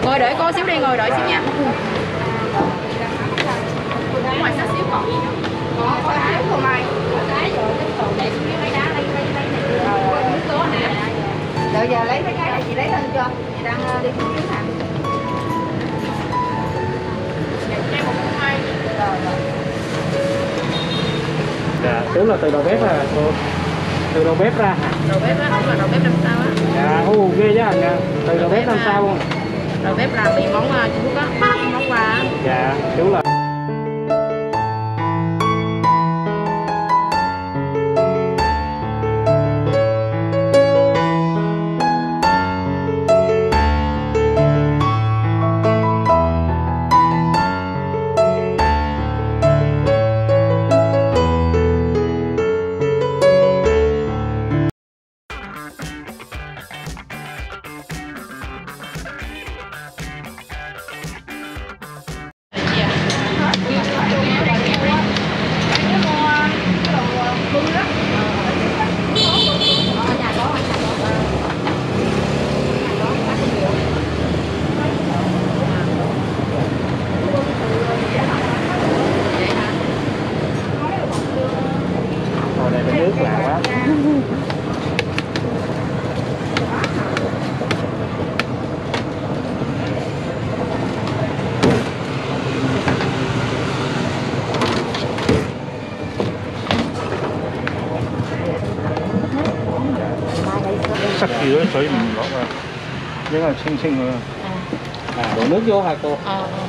Ngồi đợi cô xíu đi, ngồi đợi xíu nha. Ngoài xíu xíu còn gì nữa? Có đá của mày. Có đá rồi, cái còn để xuống cái đá lấy nước có hả? Rồi giờ lấy mấy cái này chị lấy lên cho. Chị đang đi xuống dưới hàng. Cho một mai. Rồi. Dạ, tức là từ đầu bếp là cô. Từ đầu bếp ra hả? Đầu bếp á, không là đầu bếp năm sao á. Dạ, ghê chứ anh nha. Từ đầu bếp năm sao không? Đầu bếp làm vì món Trung Quốc á, món quà á. Dạ, chú là sắc kia水唔落啊，應該清清佢。 đổ nước vô hả cô?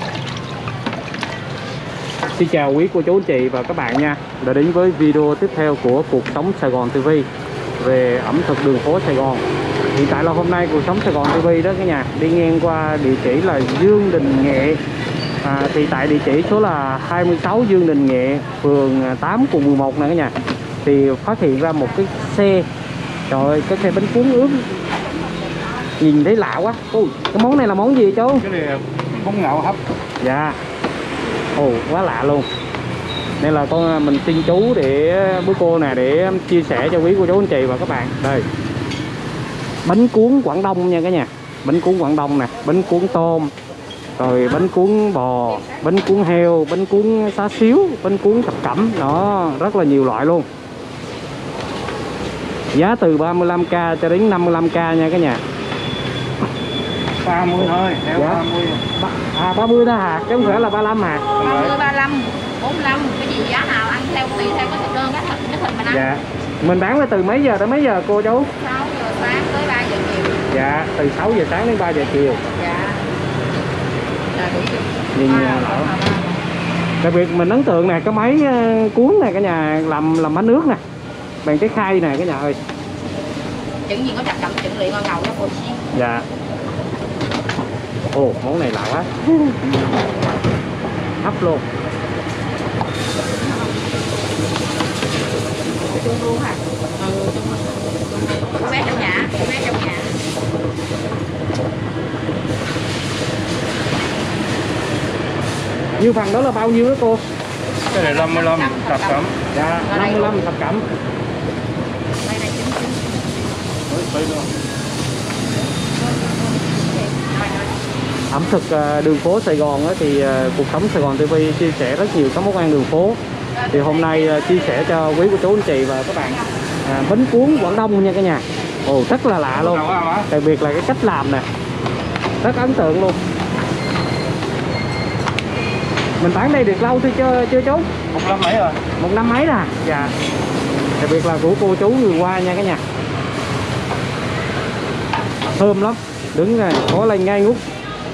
Xin chào quý cô chú anh chị và các bạn nha. Đã đến với video tiếp theo của Cuộc Sống Sài Gòn TV về ẩm thực đường phố Sài Gòn. Hiện tại là hôm nay Cuộc Sống Sài Gòn TV đó cả nhà đi ngang qua địa chỉ là Dương Đình Nghệ. Thì tại địa chỉ số là 26 Dương Đình Nghệ, phường 8 quận 11 này cả nhà, thì phát hiện ra một cái xe. Trời ơi, cái xe bánh cuốn ướt nhìn thấy lạ quá. Ôi, cái món này là món gì chú? Cái này là bún ngạo hấp. Dạ. Ồ, quá lạ luôn. Nên là mình xin chú để với cô nè, để chia sẻ cho quý cô chú anh chị và các bạn. Đây, bánh cuốn Quảng Đông nha cả nhà. Bánh cuốn Quảng Đông nè, bánh cuốn tôm, rồi bánh cuốn bò, bánh cuốn heo, bánh cuốn xá xíu, bánh cuốn thập cẩm. Đó, rất là nhiều loại luôn. Giá từ 35k cho đến 55k nha cả nhà. 30 thôi, theo dạ. 30. 30 đó hả? Chứ không phải là 35 hả? 30, 35, 45, cái gì giá nào ăn theo tùy theo cái thực đơn cái thịt mình ăn. Dạ. Mình bán là từ mấy giờ tới mấy giờ cô chú? 6 giờ sáng tới 3 giờ chiều. Dạ, từ 6 giờ sáng đến 3 giờ chiều. Dạ. Là đủ Nhìn lỡ. Đặc biệt mình ấn tượng nè, cái máy cuốn này cả nhà, làm bánh nước nè. Bằng cái khay này cả nhà ơi. Chừng gì có chặt cẩm chừng lị ngon ngầu đó cô xí. Dạ. Ồ, món này lạ quá. Hấp luôn. Chung luôn hả? Cô bé trong nhà, cô bé trong nhà. Như phần đó là bao nhiêu đó cô? Cái này 55 thập cẩm. Dạ, 55 thập cẩm. Đây này chín. Tới luôn. Ẩm thực đường phố Sài Gòn thì Cuộc Sống Sài Gòn TV chia sẻ rất nhiều các món ăn đường phố. Thì hôm nay chia sẻ cho quý cô chú anh chị và các bạn bánh cuốn Quảng Đông nha cả nhà. Ồ, rất là lạ luôn. Đặc biệt là cái cách làm nè, rất ấn tượng luôn. Mình bán đây được lâu chưa chú? 1 năm mấy rồi? 1 năm mấy rồi. Dạ. Đặc biệt là của cô chú người qua nha cả nhà. Thơm lắm. Đứng này có lên ngay ngút.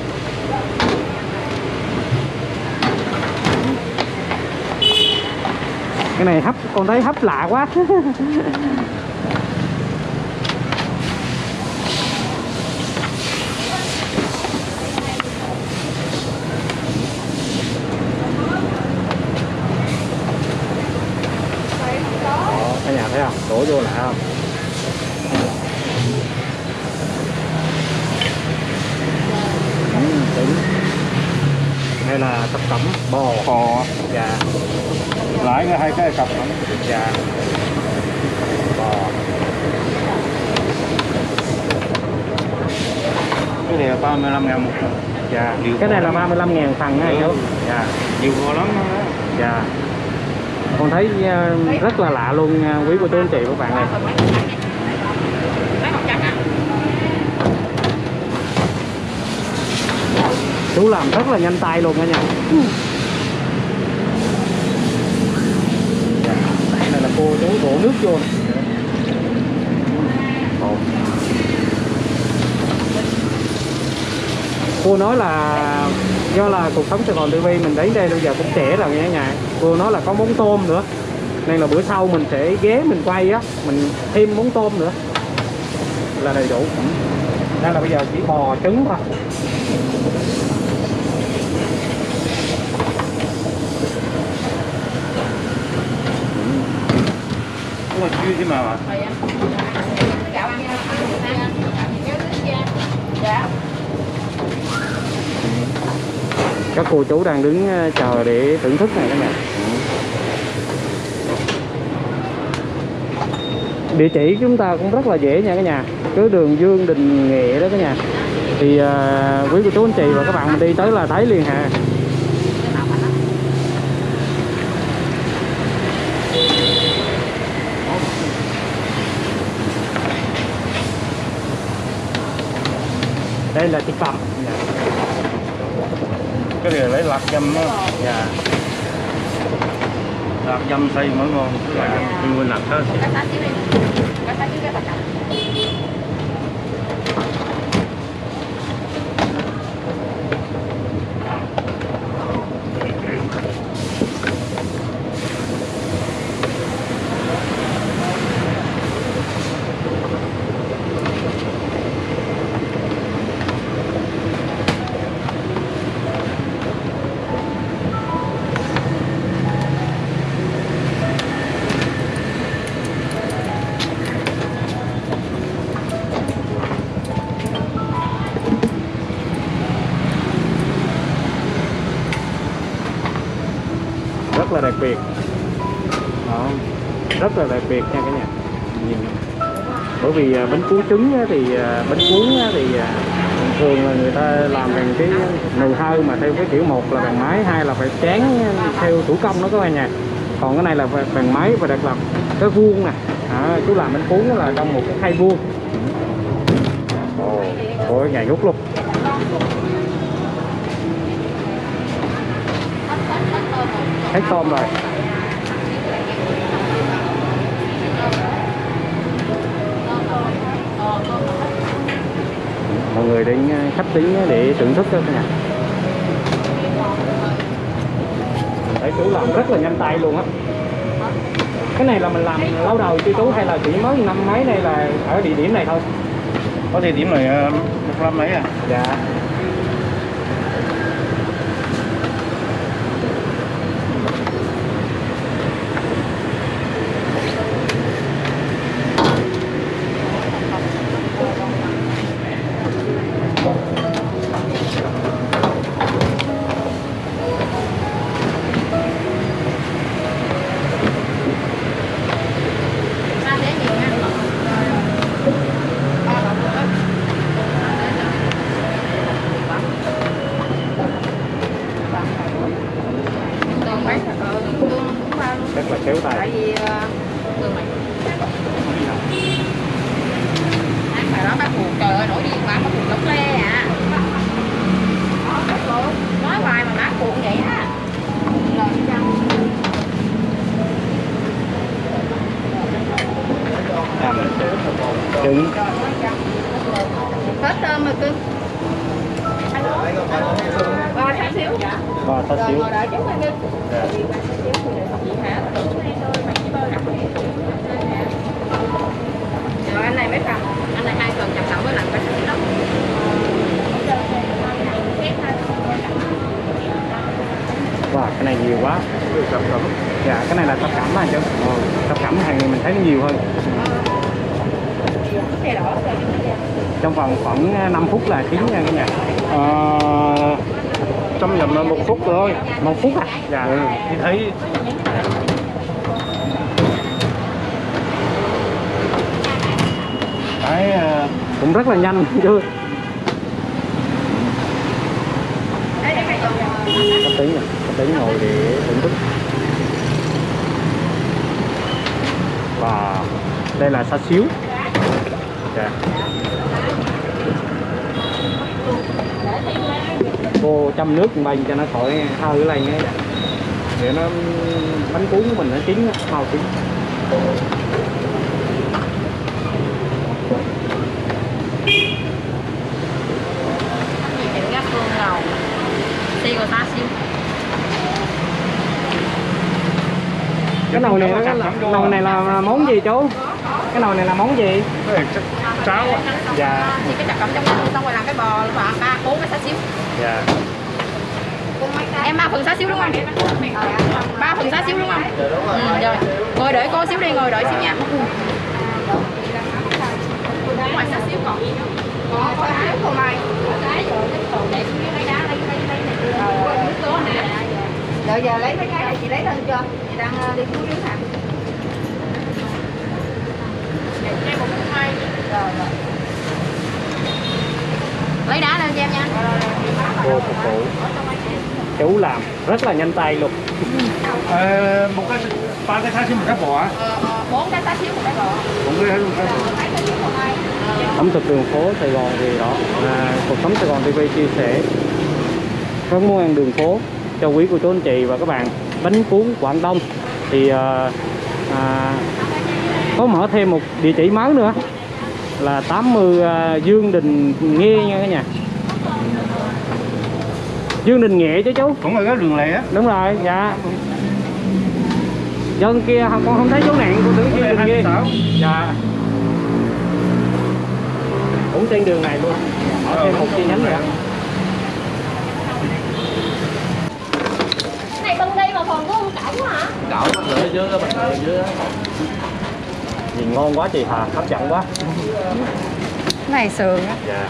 Cái này hấp, con thấy hấp lạ quá. Cả nhà thấy không? Đổ vô lại không? Đúng. Đây là thập cẩm bò. Dạ. Lại cái 2 cái thập cẩm. Dạ. Bò. Cái này là 35.000 một phần. Dạ. Nhiều Cái này là quá. 35.000 phần á chú. Dạ. Nhiều vô lắm đó. Dạ. Con thấy rất là lạ luôn nha, quý cô chú anh chị các bạn ơi. Chú làm rất là nhanh tay luôn đó nha. Đây này là cô chú đổ nước vô nè. Cô nói là do là Cuộc Sống Sài Gòn TV mình đến đây bây giờ cũng trễ rồi nha nhà. Cô nói là có món tôm nữa, nên là bữa sau mình sẽ ghé mình quay á, mình thêm món tôm nữa là đầy đủ. Đây là bây giờ chỉ bò trứng thôi. Đúng rồi, chưa chứ mà. Các cô chú đang đứng chờ để thưởng thức này các nhà. Địa chỉ chúng ta cũng rất là dễ nha cả nhà, cứ đường Dương Đình Nghệ đó cả nhà. Thì quý cô chú anh chị và các bạn mình đi tới là thấy liền hà. Đây là thịt bằm. Cái này là lấy lạc dâm đó. Dạ. Lạc dâm xay mới ngon. Lạc dâm nguyên lạc hết. Rất là đặc biệt. Đó. Rất là đặc biệt nha cả nhà. Nhìn. Bởi vì bánh cuốn trứng á, thì bánh cuốn á, thì thường là người ta làm bằng cái nồi hơi mà theo cái kiểu, một là bằng máy, hai là phải tráng theo thủ công đó các bạn nha. Còn cái này là bằng máy và đặc lập cái vuông nè. Chú làm bánh cuốn là trong một cái khay vuông. Ôi ngày ngút luôn. Hết tôm rồi. Mọi người đến khách tính để thưởng thức đó nha. Thấy chú làm rất là nhanh tay luôn á. Cái này là mình làm lâu đầu chưa chú, hay là chỉ mới năm mấy này là ở địa điểm này thôi? Có địa điểm này một năm mấy à? Dạ. Rất là khéo tay. Tại vì ăn mà đó bác Phù, trời ơi nổi điên quá, bác Phù lóc le à. Nói hoài mà bác Phù vậy á. Trứng. Hết tôm rồi cưng. Bò xá xíu. Bò xá xíu. Ngồi đợi chút anh cưng. Dạ. Rồi anh này mấy phần? Anh này 2 phần nhập lậu với lại bánh xíu đó. Wow, cái này nhiều quá. Dạ, cái này là thập cẩm mà chứ. Thập cẩm hàng này mình thấy nó nhiều hơn. Trong vòng khoảng 5 phút là chín nha cả nhà. Trong vòng 1 phút thôi. 1 phút à? Dạ. Thì thấy Cũng rất là nhanh chứ. tính nè, khách đến ngồi để thưởng thức. Và đây là xá xíu. Dạ. Cô châm nước bên cho nó khỏi hơi lên ấy, để nó bánh cuốn của mình nó chín, màu chín. Gắp hương ngầu, xì của ta xíu. Cái nồi này nồi này là món gì chú? Cái nồi này là món gì? Cháo. Dạ. Thì cái chặt cầm trong cái xong rồi làm cái bò và 3 cuốn cái xá xíu. Dạ. Em 3 phần xá xíu đúng không? 3 phần xá xíu đúng không? Rồi. Ngồi đợi cô xíu đi, ngồi đợi xíu nha. Ngoài xá xíu còn gì nữa? Có xíu của mày. Rồi giờ lấy mấy cái này chị lấy lên cho. Chị đang đi cứu đứa hả? Đây một mai. Rồi. Lấy đá lên cho em nha. Cô phục vụ. Chú làm rất là nhanh tay luôn. Một cái 3 cái xá xíu một cái bò. 4 cái xá xíu một cái bò. 4 cái xá xíu. Ẩm thực đường phố Sài Gòn thì đó là Cuộc Sống Sài Gòn TV chia sẻ các món ăn đường phố cho quý cô chú anh chị và các bạn. Bánh cuốn Quảng Đông thì có mở thêm một địa chỉ mới nữa là 80 Dương Đình Nghê nha cả nhà. Dương Đình Nghệ chứ chú? Cũng là cái đường lẻ. Đúng rồi, dạ. Dân kia con không thấy chú nạn, con tưởng Dương Đình Nghê. Dạ. Cũng trên đường này luôn. Ở thêm một chi nhánh nữa. Này bưng đi mà còn có không cổng hả? Cậu lựa dưới đó, bạn lựa dưới đó. Nhìn ngon quá chị Hà, hấp dẫn quá. Này sườn á. Dạ.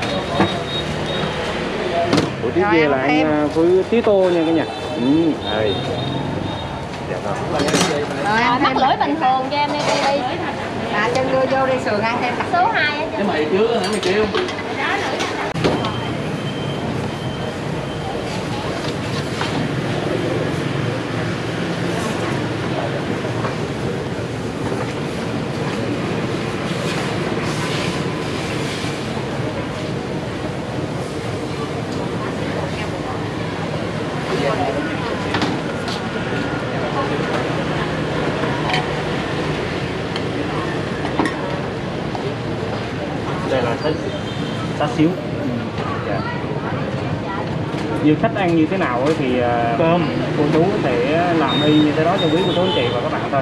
Buổi tiếp về là ăn với tí tô nha cả nhà. Đây. Dạ vâng. Rồi mắc lưỡi bình thường cho em đi đi. Chân đưa vô đi sườn ăn thêm số 2 á. Cái mày trước hả mày kêu? Đây là xá xíu. Dạ. Như khách ăn như thế nào ấy thì cơm cô chú có thể làm y như thế đó cho quý cô chú anh chị và các bạn thôi.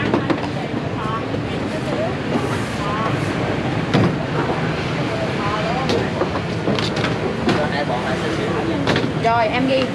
Rồi em ghi.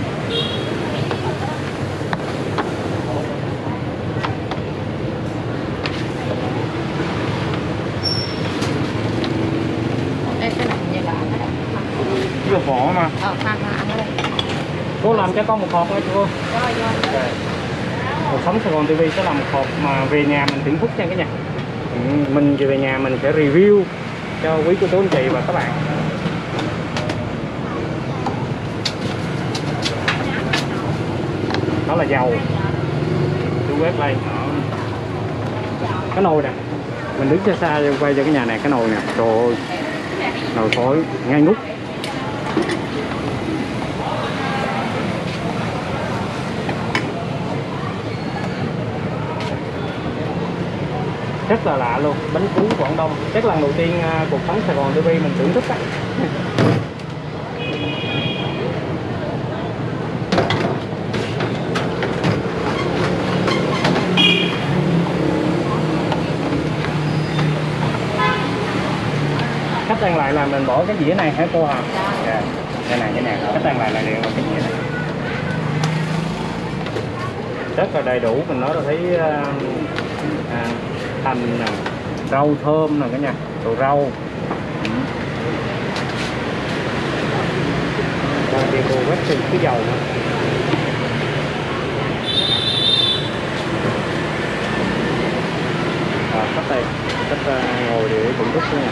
Đây cái này như là ăn ở đây. Cái là vỏ mà. Ăn ở đây. Cô làm cho con một hộp nha cô. Rồi. Cuộc Sống Sài Gòn TV sẽ làm một hộp mà về nhà mình thưởng thức nha cả nhà. Mình về nhà mình sẽ review cho quý cô chú anh chị và các bạn. Đó là dầu. Tôi quét lên. Cái nồi nè. Mình đứng xa xa quay cho cái nhà này, cái nồi nè. Trời ơi. Nồi khói ngay ngút. Rất là lạ luôn, bánh cuốn Quảng Đông. Chắc lần đầu tiên Cuộc Sống Sài Gòn TV mình thưởng thức á. Cách ăn lại là mình bỏ cái dĩa này hả cô hả? Dạ. Cái này. Cách ăn lại là đều là cái dĩa này. Rất là đầy đủ, mình nói là thấy hành nè, rau thơm nè cả nhà, đồ rau. Còn thì cô quét từ cái dầu nữa. Cách đây, cách ngồi để thưởng thức nha.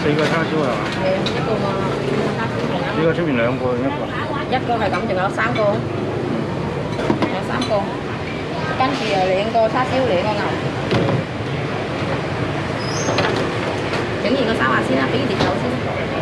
4個叉燒係嘛？ 係啊，一個嘛叉燒仲啱。 呢個出面2個定1個？ 一個係咁，仲有3個，有3個，跟住又2個叉燒，2個牛。整完個3華先啦，俾碟酒先。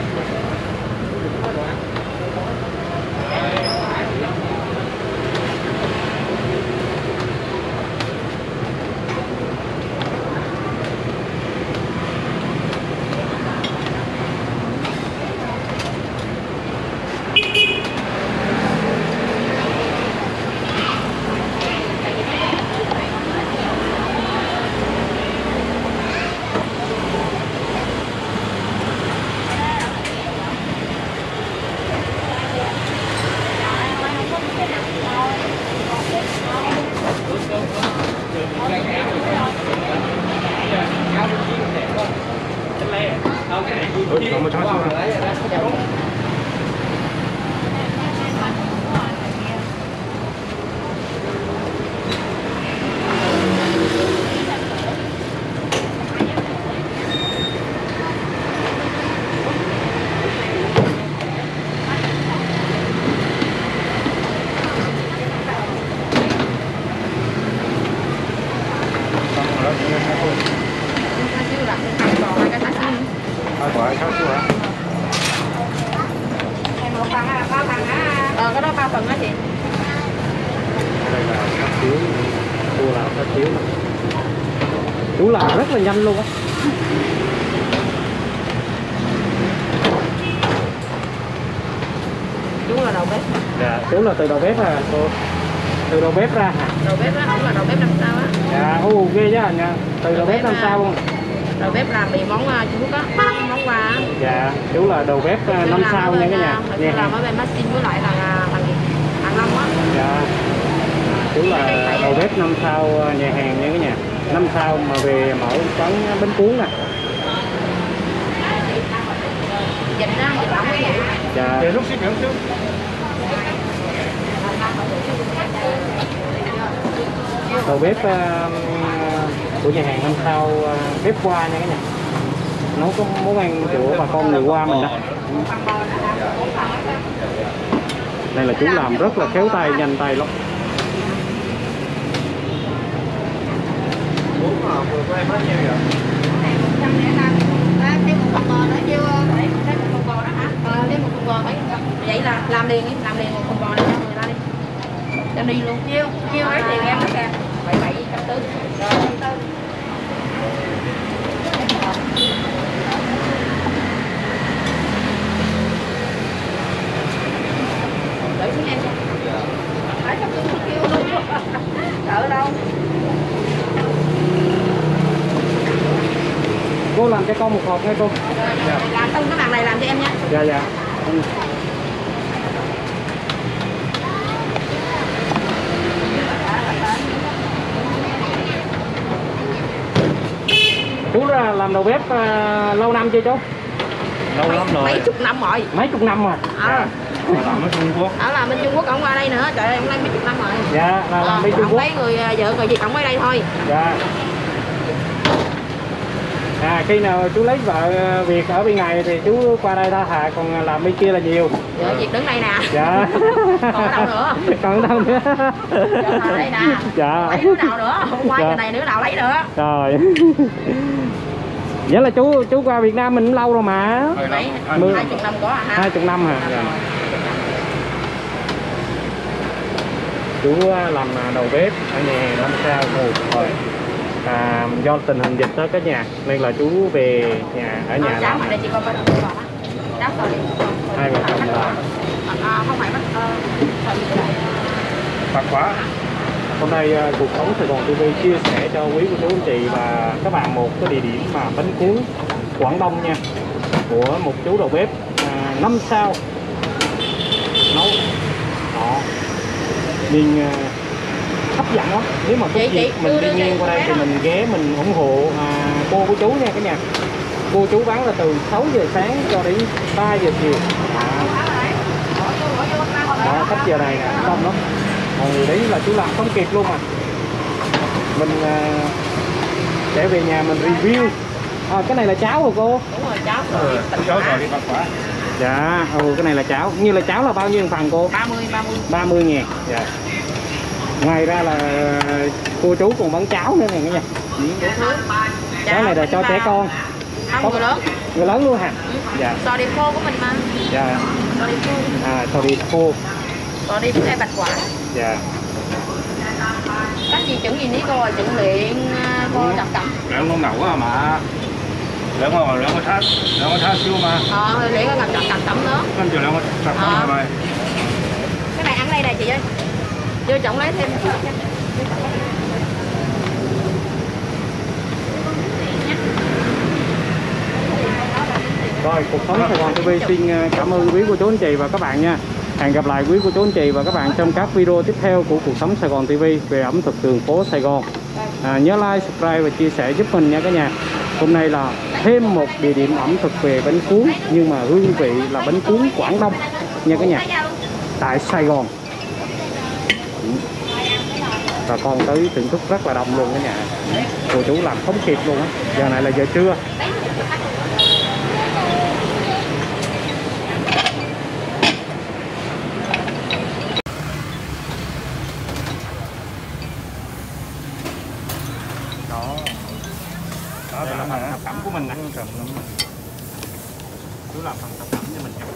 有冇叉燒啊？ Cái đó bao phần đó chị. Đây là叉燒, cua là叉燒. Chú làm rất là nhanh luôn á. Chú là đầu bếp. Dạ, chú là từ đầu bếp à cô? Từ đầu bếp ra hả? Đầu bếp đó, cũng là đầu bếp 5 sao á. Dạ, ghê chứ anh nha. Từ đầu bếp 5 sao luôn. Đầu bếp làm mì món Trung Quốc á, món quà á. Dạ, chú là đầu bếp 5 sao nha cả nhà. Chú làm ở bên Maxim với lại là Hàng Long á. Dạ. Chú là đầu bếp 5 sao nhà hàng nha cả nhà. 5 sao mà về mở quán bánh cuốn nè. Dịch ra, dịch lỏng cái vậy. Dạ. Để lúc xếp dưỡng xíu. Đầu bếp của nhà hàng 5 sao bếp qua nha cả nhà. Nấu có món ăn của bà con người Hoa mình đó. Đây là chú làm rất là khéo tay, nhanh tay lắm. Của em hết nhiêu vậy? Thêm một phần bò nữa nhiêu? Thêm một phần bò đó hả? Thêm một phần bò mấy trăm. Vậy là làm liền đi, làm liền một phần bò này cho người ta đi. Đem đi luôn. Nhiêu ấy tiền em đó kìa. 740. Rồi. Đợi xuống em. Phải sắp xuống kêu luôn. Sợ đâu. Cô làm cho con một hộp nghe cô. Dạ. Làm xong cái bàn này làm cho em nha. Dạ dạ. Chú là làm đầu bếp lâu năm chưa chú? Lâu lắm rồi. Mấy chục năm rồi. Mấy chục năm rồi. À. Làm ở Trung Quốc. Ở làm bên Trung Quốc, ông qua đây nữa. Trời ơi, ông đây mấy chục năm rồi. Dạ, là làm bên Trung Quốc. Ông lấy người vợ người Việt ông ở đây thôi. Dạ. Khi nào chú lấy vợ Việt ở bên này thì chú qua đây tha hà, còn làm bên kia là nhiều. Vợ Việt đứng đây nè. Dạ. Còn ở đâu nữa? Còn ở đâu nữa? Dạ, đây nè. Dạ. Lấy đứa nào nữa? Hôm qua giờ này đứa nào lấy nữa? Rồi. Vậy là chú qua Việt Nam mình cũng lâu rồi mà. Mấy 20 năm có hả? 20 năm hả? Dạ. Chú làm đầu bếp ở nhà hàng 5 sao rồi. Do tình hình dịch đó cả nhà nên là chú về nhà ở nhà làm. Đây chị con bắt đầu đó. Đáp rồi. Hai vợ chồng làm. Không phải bắt Bạc quá. Hôm nay Cuộc Sống Sài Gòn TV chia sẻ cho quý cô chú anh chị và các bạn một cái địa điểm mà bánh cuốn Quảng Đông nha, của một chú đầu bếp 5 sao nấu đó, nhìn hấp dẫn lắm. Nếu mà cái dịp mình đi ngang qua đây thì mình ghé mình ủng hộ cô của chú nha cả nhà. Cô chú bán là từ 6 giờ sáng cho đến 3 giờ chiều. Đó, khách giờ này nè, đông lắm. Mọi người đấy là chú làm không kịp luôn mà. Mình để về nhà mình review Cái này là cháo hả cô? Đúng rồi, cháo Cháu rồi đi bạc quả. Dạ, cái này là cháo. Như là cháo là bao nhiêu phần cô? 30. 30.000. Dạ. Ngoài ra là cô chú còn bán cháo nữa nè cả nhà. Cái này là cho trẻ con. Không, người lớn. Người lớn luôn hả? Dạ. Sò điệp khô của mình mà. Dạ. Sò điệp khô. Sò điệp khô. Sò điệp với bạch quả. Dạ. Các chị chuẩn gì ní cô rồi, chuẩn luyện cô đập cẩm. Lợn con ngầu quá mà. Lợn có thác xíu mà. Luyện có cặp cẩm nữa. Con chờ lợn có cặp cẩm rồi. Cái này ăn đây nè chị ơi. Chưa trọng lấy thêm. Rồi, Cuộc Sống Sài Gòn TV xin cảm ơn quý cô chú anh chị và các bạn nha. Hẹn gặp lại quý cô chú anh chị và các bạn trong các video tiếp theo của Cuộc Sống Sài Gòn TV về ẩm thực đường phố Sài Gòn. Nhớ like, subscribe và chia sẻ giúp mình nha cả nhà. Hôm nay là thêm một địa điểm ẩm thực về bánh cuốn, nhưng mà hương vị là bánh cuốn Quảng Đông nha cả nhà, tại Sài Gòn. Và con tới thưởng thức rất là đông luôn cả nhà. Cô chú làm không kịp luôn á. Giờ này là giờ trưa. Đó là phần thập cẩm của mình nè. Chú làm phần thập cẩm cho mình nha.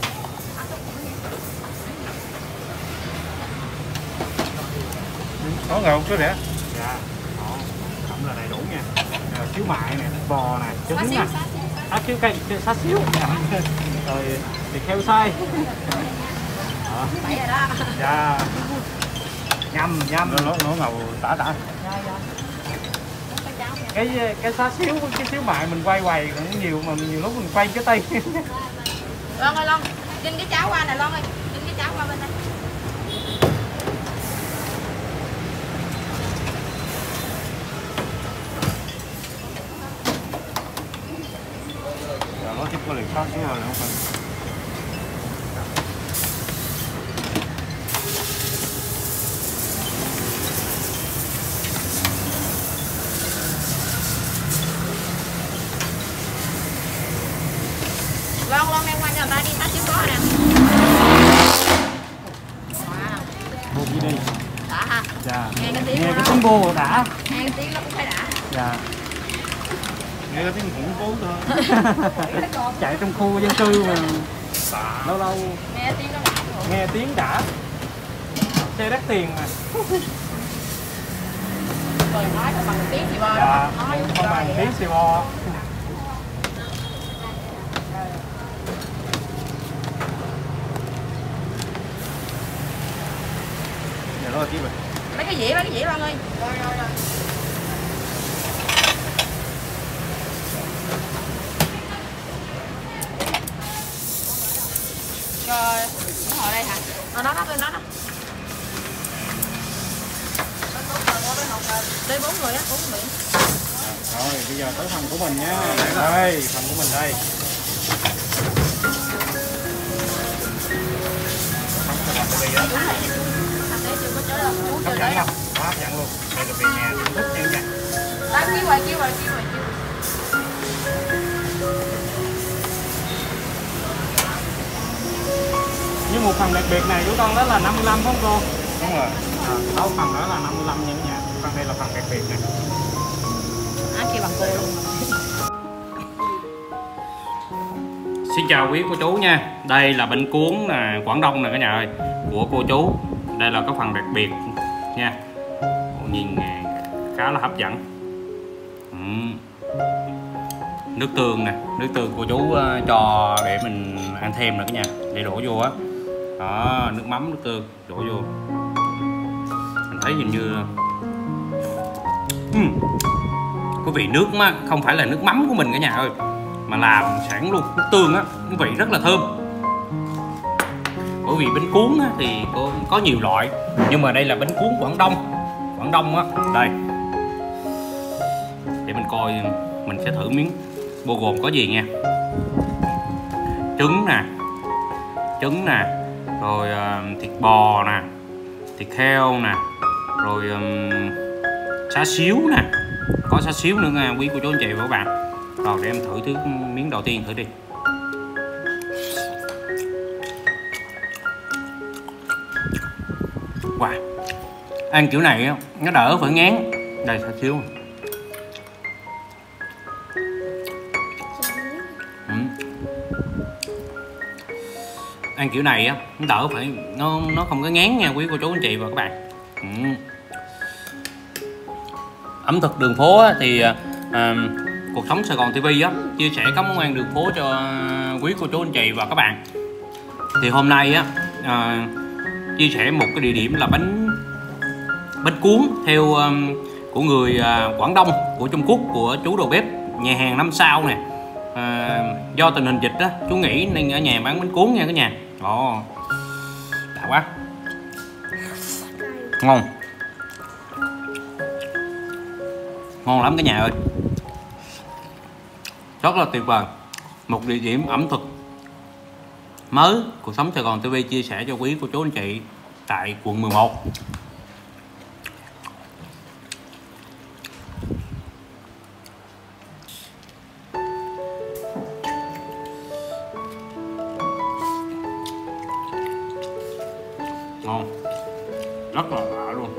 Có ngầu chứ rẻ. Dạ. Thập cẩm là đầy đủ nha. Xíu mại nè, thịt bò nè, trứng nè. Xíu cây, xá xíu. Rồi thịt heo xay. Vậy rồi đó. Dạ. Nhâm. Nó ngầu tả. Cái xá xíu với cái xíu mại mình quay quầy cũng nhiều, mà nhiều lúc mình quay cái tay. Loan ơi Loan, xin cái cháo qua nè Loan ơi, xin cái cháo qua bên đây. Rồi nó thích có lịch khác chứ rồi không phải. Loan đem qua cho người ta đi, xíu có nè. Bô đi đi. Đã ha. Dạ. Nghe cái tiếng Nghe cái tiếng bô đã. Nghe cái tiếng nó cũng phải đã. Dạ. Nghe cái tiếng khủng bố thôi. Chạy trong khu dân cư mà lâu lâu Nghe tiếng nó đã. nghe tiếng đã. Xe đắt tiền mà. Rồi nói là bằng tiếng gì bò. Dạ. Nói Không bằng tiếng xì bò. Giờ nó chi vậy? Lấy cái dĩa Loan ơi. Rồi. Rồi, nó ngồi đây hả? Đó. Đây 4 người á, 4 người. Rồi bây giờ tới phần của mình nhé. Đây, phần của mình đây. Hấp dẫn không? Hấp dẫn luôn. Đây là về nhà thưởng thức nha cả. Đó, kêu rồi. Nhưng một phần đặc biệt này của con đó là 55 phải không cô? Đúng rồi. Đó, phần đó là 55 nha cả nhà. Phần đây là phần đặc biệt này. Kêu bằng cô luôn. Xin chào quý cô chú nha. Đây là bánh cuốn nè, Quảng Đông nè cả nhà ơi, của cô chú. Đây là cái phần đặc biệt nha. Nhìn khá là hấp dẫn. Nước tương nè, nước tương cô chú cho để mình ăn thêm nè cả nhà, để đổ vô á. Đó, nước mắm, nước tương đổ vô. Mình thấy hình như có vị nước mà không phải là nước mắm của mình cả nhà ơi, mà làm sẵn luôn nước tương á, vị rất là thơm. Bởi vì bánh cuốn á, thì có nhiều loại, nhưng mà đây là bánh cuốn Quảng Đông á. Đây để mình coi, mình sẽ thử miếng, bao gồm có gì nha. Trứng nè, rồi thịt bò nè, thịt heo nè, rồi xá xíu nè, có xá xíu nữa nha quý cô chú anh chị và các bạn. Rồi để em thử thứ miếng đầu tiên thử đi. Wow, ăn kiểu này á nó đỡ phải ngán. Đây thật xíu. Ăn kiểu này á nó đỡ phải, nó không có ngán nha quý cô chú anh chị và các bạn. Ẩm thực đường phố á, thì Cuộc Sống Sài Gòn TV á chia sẻ các món ăn đường phố cho quý cô chú anh chị và các bạn. Thì hôm nay á chia sẻ một cái địa điểm là bánh cuốn theo của người Quảng Đông, của Trung Quốc, của chú đầu bếp nhà hàng 5 sao nè. Do tình hình dịch á chú nghĩ nên ở nhà bán bánh cuốn nha cả nhà. Ồ, đã quá, ngon, ngon lắm cả nhà ơi, rất là tuyệt vời. Một địa điểm ẩm thực mới Cuộc Sống Sài Gòn TV chia sẻ cho quý cô chú anh chị tại quận 11. Ngon, rất là lạ luôn.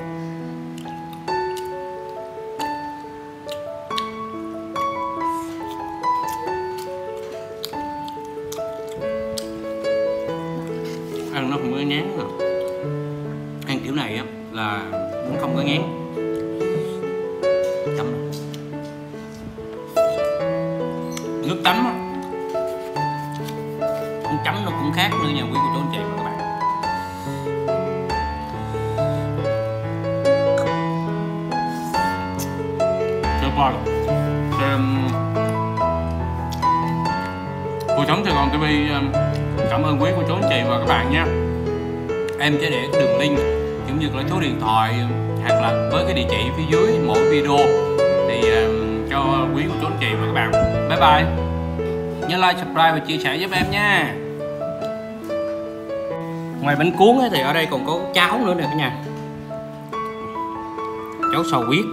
Ăn nó không có ngán rồi. Ăn kiểu này á là cũng không có ngán. Chấm này. Nước chấm á, nước chấm nó cũng khác nữa nha quý cô chú anh chị và các bạn. Vâng. Cuộc Sống Sài Gòn TV cảm ơn quý cô chú anh chị và các bạn nha. Em sẽ để đường link cũng như là số điện thoại hoặc là với cái địa chỉ phía dưới mỗi video thì cho quý cô chú anh chị và các bạn. Bye bye. Nhớ like, subscribe và chia sẻ giúp em nha. Ngoài bánh cuốn thì ở đây còn có cháo nữa nè cả nhà. Cháo sò huyết.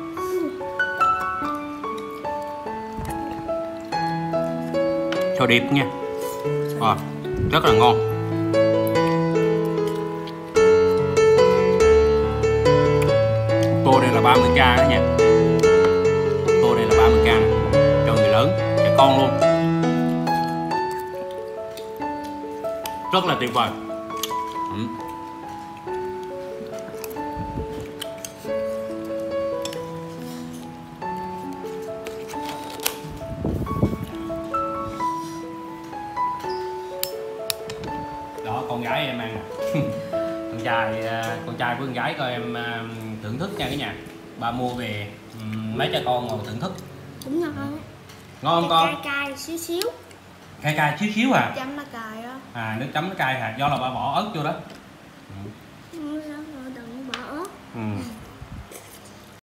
Sò điệp nha. Rất là ngon. Tô đây là 30k đó nha. Tô đây là 30k này. Cho người lớn, trẻ con luôn. Rất là tuyệt vời. Đó, con gái em ăn con trai với con gái coi em thưởng thức nha cả nhà. Ba mua về mấy cha con ngồi thưởng thức. Cũng ngon. Ngon không con? Cay xíu xíu. Cay xíu xíu à? Chấm nó cay á. À, nước chấm nó cay hả? Do là ba bỏ ớt vô đó. Đừng bỏ ớt.